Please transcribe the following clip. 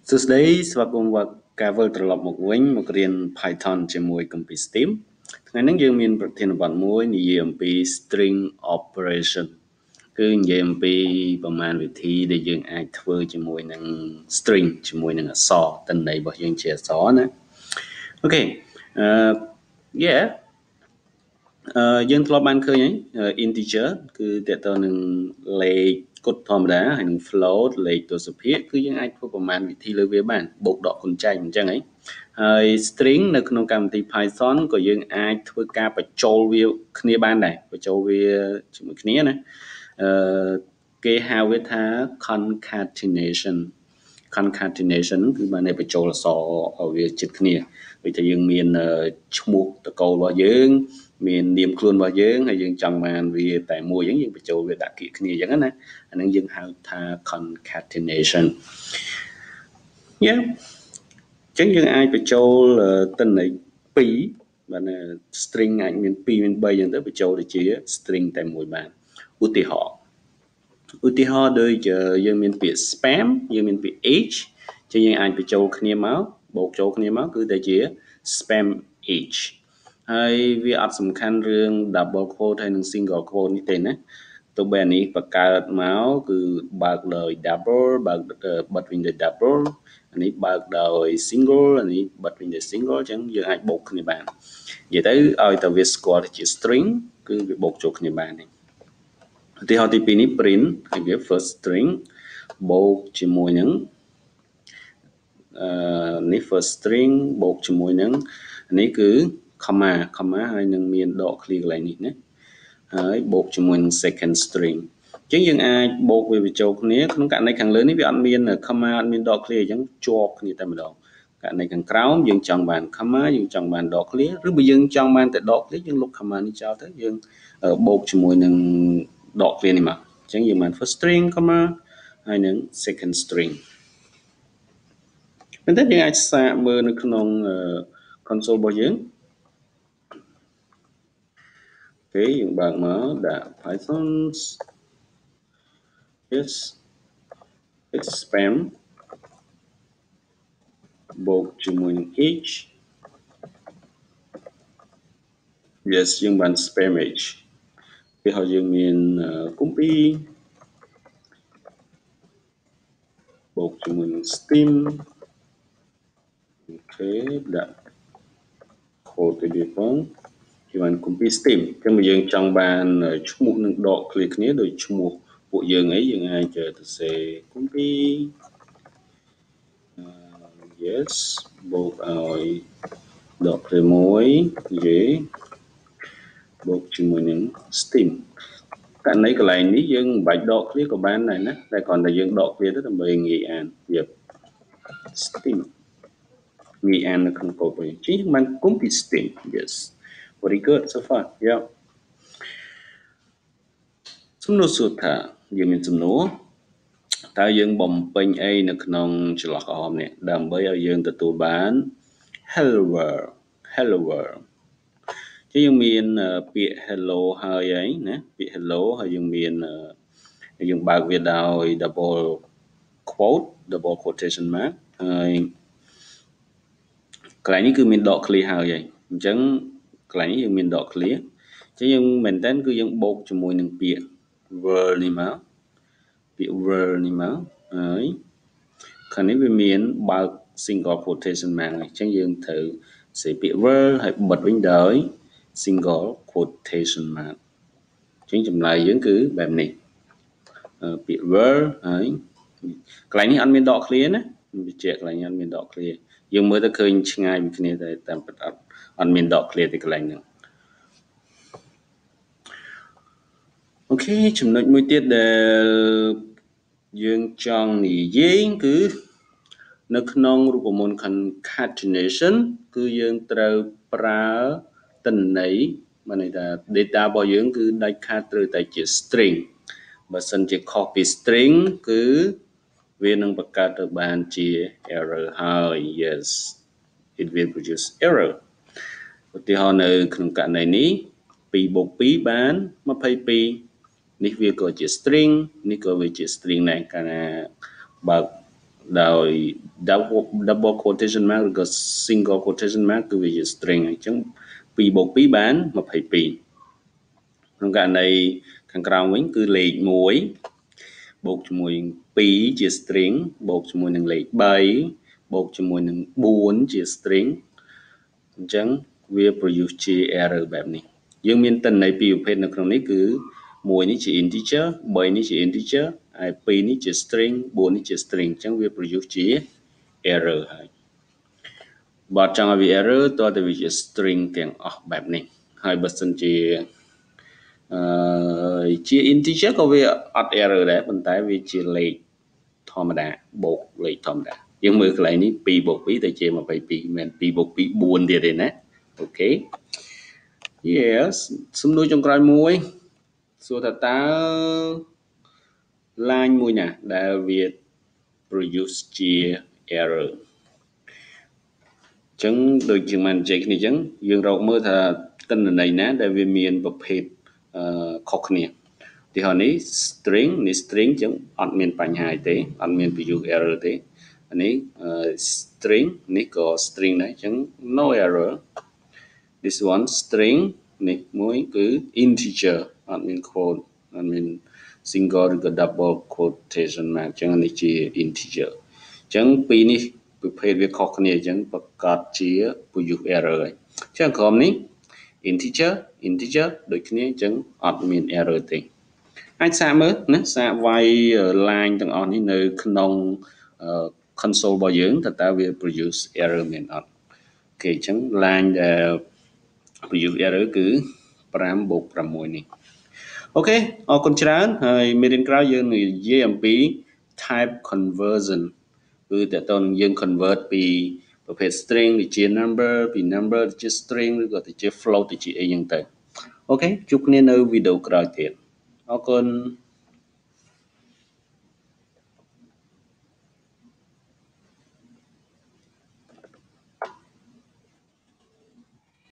សួស្តីស្វាគមន៍មកការវិលត្រឡប់មកវិញមករៀន Python ជាមួយ Computer STEAM ថ្ងៃនេះយើងមានប្រធានបទមួយនិយាយអំពី string operation គឺនិយាយអំពីប្រមាណវិធីដែលយើងអាចធ្វើជាមួយនឹង string ជាមួយនឹងអក្សរតន័យរបស់យើងជាអក្សរណាអូខេyeah យើងធ្លាប់បានឃើញហើយ integer គឺតើតើនឹងលេខគត់ធម្មតាហើយនឹង float លេខទស្សភាគគឺយើងអាចធ្វើប្រមាណវិធីលើវាបានបូកដកគុណចែកអញ្ចឹងហើយ string នៅក្នុងកម្មវិធី Python ក៏យើងអាចធ្វើការបញ្ចូលវាគ្នាបានដែរបញ្ចូលវាជាមួយគ្នាណាគេហៅវាថា concatenation គឺបានតែបញ្ចូលអក្សរឲ្យវាជិតគ្នាដូចថាយើងមានឈ្មោះតកូលរបស់យើងមាននាមខ្លួនរបស់យើងហើយយើងចង់បានវាតែមួយអញ្ចឹងយើងបញ្ចូលវាដាក់គៀកគ្នាអញ្ចឹងណាអានឹងយើងហៅថា concatenation អញ្ចឹងយើងអាចបញ្ចូលទិន្នន័យ2បាទ string អាចមាន2មាន3អញ្ចឹងទៅបញ្ចូលទៅជា string តែមួយបានឧទាហរណ៍ដូចយើងមានពាក្យ spam យើងមានពាក្យ age អញ្ចឹងយើងអាចបញ្ចូលគ្នាមកបូកចូលគ្នាមកគឺតែជា spam age ហើយវាអត់សំខាន់រឿង double quote ហើយនិង single quote នេះទេណាទោះបីអានេះបង្កើតមកគឺបើកដោយ double បើកបិទវិញដោយ double អានេះបើកដោយ single អានេះបិទវិញដោយ single អញ្ចឹងយើងអាចបូកគ្នាបាននិយាយទៅឲ្យតែវាស្គាល់ជា string គឺវាបូកចូលគ្នាបានទេឧទាហរណ៍ទី2នេះ print ហើយវា first string បូកជាមួយនឹងនេះ first string បូកជាមួយនឹងនេះគឺ comma ហើយនឹងមានដក clear កន្លែងនេះណាហើយបូកជាមួយនឹង second string អញ្ចឹងយើងអាចបូកវាបញ្ចូលគ្នាក្នុងករណីខាងលើនេះវាអត់មាន comma អត់មានដក clear អញ្ចឹងជាប់គ្នាតែម្ដងករណីខាងក្រោមយើងចង់បាន comma យើងចង់បានដក clear ឬបើយើងចង់បានតែដក clear យើងលុប comma នេះចោលទៅយើងបូកជាមួយនឹងដក clear នេះមកអញ្ចឹងយើងបាន first string comma ហើយនឹង second string ប៉ុន្តែយើងអាចសាកមើលនៅក្នុង console របស់យើងអូខេយើងបើកមកដាក់ Python yes spam បូកជាមួយនឹង age yes យើងបាន spam age វាហើយយើងមាន compy បូកជាមួយនឹង steam អូខេដាក់ code ទៅវាផងគេបាន compy steam អញ្ចឹងបើយើងចង់បានឈ្មោះនឹងដក clear គ្នាដោយឈ្មោះពួកយើងអីយើងអាចទៅសេ compy yes បូកឲ្យដក clear មួយយេបូកជាមួយនឹង steam ករណីកន្លែងនេះយើងមិនបាច់ដក clear ក៏បានដែរណាតែគ្រាន់តែយើងដក clear ទៅដើម្បីងាយអានវា steam ងាយអាននៅក្នុងកូដវិញជាងបាន compy steam yes very good so far yeah សំណួរសួរថាយើងមានសំណួរតើយើងបំពេញអីនៅក្នុងចន្លោះក្រហមនេះដើម្បីឲ្យយើងទទួលបាន hello world ជាយើងមានពាក្យ hello ហើយឯងណាពាក្យ hello ហើយយើងមានយើងបើកវាដោយ double quotation mark ហើយកន្លែងនេះគឺមានដក clear ហើយអញ្ចឹងកន្លែងនេះយើងមានដក clear អញ្ចឹងយើងមែនតើគឺយើងបូកជាមួយនឹងពាក្យ world នេះមកពាក្យ world នេះមកហើយខាងនេះវាមានបើក single quotation mark អញ្ចឹងយើងត្រូវសេពាក្យ world ហើយបិទវិញដោយ single quotation mark អញ្ចឹងចម្លើយយើងគឺបែបនេះពាក្យ world ហើយកន្លែងនេះអត់មានដក clear ណាបញ្ជាក់កន្លែងនេះអត់មានដក clear យើងមើលទៅឃើញឆ្ងាយពីគ្នាតែតាមពិតអត់មានដក clear ទីកន្លែងហ្នឹងអូខេចំណុចមួយទៀតដែលយើងចង់និយាយគឺនៅក្នុងរូបមន្ត concatenation គឺយើងត្រូវប្រើទិន្នន័យបានន័យថា data របស់យើងគឺដាច់ខាតត្រូវតែជា string បើសិនជាខុសពី string គឺវានឹងបង្កើតទៅបានជា error ហើយ yes it will produce error ឧទាហរណ៍នៅក្នុងករណីនេះ2 + 2 បាន22នេះវាក៏ជា string នេះក៏វាជា string ដែរកាលណាបើកដោយ double quotation mark ឬក៏ single quotation mark គឺវាជា string អញ្ចឹង2 + 2 បាន 22 ក្នុងករណីខាងក្រោមវិញគឺលេខ1បូកជាមួយនឹង2ជា string បូកជាមួយនឹងលេខ3បូកជាមួយនឹង4ជា string អញ្ចឹងវា produce ជា error បែបនេះយើងមានទិន្នន័យពីរប្រភេទនៅក្នុងនេះគឺ1នេះជា integer 3នេះជា integer ហើយ2នេះជា string 4នេះជា string អញ្ចឹងវា produce ជា error ហើយបើចង់ឲ្យវា error តើតែវាជា string ទាំងអស់បែបនេះហើយបើសិនជា integer ក៏វាអត់ error ដែរប៉ុន្តែវាជាលេខធម្មតាបូកលេខធម្មតាយើងមើលកន្លែងនេះ2 + 2ទៅជា22មិនមែន2 + 2 4ទៀតទេណាអូខេ Yes សំណួរចុងក្រោយមួយសួរថាតើ line មួយណាដែលវា produce ជា error អញ្ចឹងដូចជាមិននិយាយគ្នាអញ្ចឹងយើងរកមើលថាទិន្នន័យណាដែលវាមានប្រភេទខុសគ្នាឧទាហរណ៍នេះ string នេះ string អញ្ចឹងអត់មានបញ្ហាអីទេអត់មាន produce error ទេអានេះ string នេះក៏ string ដែរអញ្ចឹង no error this one string នេះមួយគឺ integer អត់មាន quote អត់មាន single ឬក៏ double quotation mark អញ្ចឹងនេះជា integer អញ្ចឹងពីរនេះប្រភេទវាខុសគ្នាអញ្ចឹងប្រកាសជា produce error ហើយអញ្ចឹងក្រុមនេះ integer ដូចគ្នាអញ្ចឹងអត់មាន error ទេអាចសាកមើលណាសាកវាយ line ទាំងអស់នេះនៅក្នុង console របស់យើងតើវា produce error មែនអត់អូខេអញ្ចឹង line ដែល produce error គឺ5 + 6នេះអូខេអរគុណច្រើនហើយមេរៀនក្រោយយើងនិយាយអំពី type conversion គឺតើតើយើង convert ពីប្រភេទ string ទៅជា number ពី number ទៅជា string ឬក៏ទៅជា float ទៅជាអីចឹងទៅអូខេជួបគ្នានៅវីដេអូក្រោយទៀតអរគុណ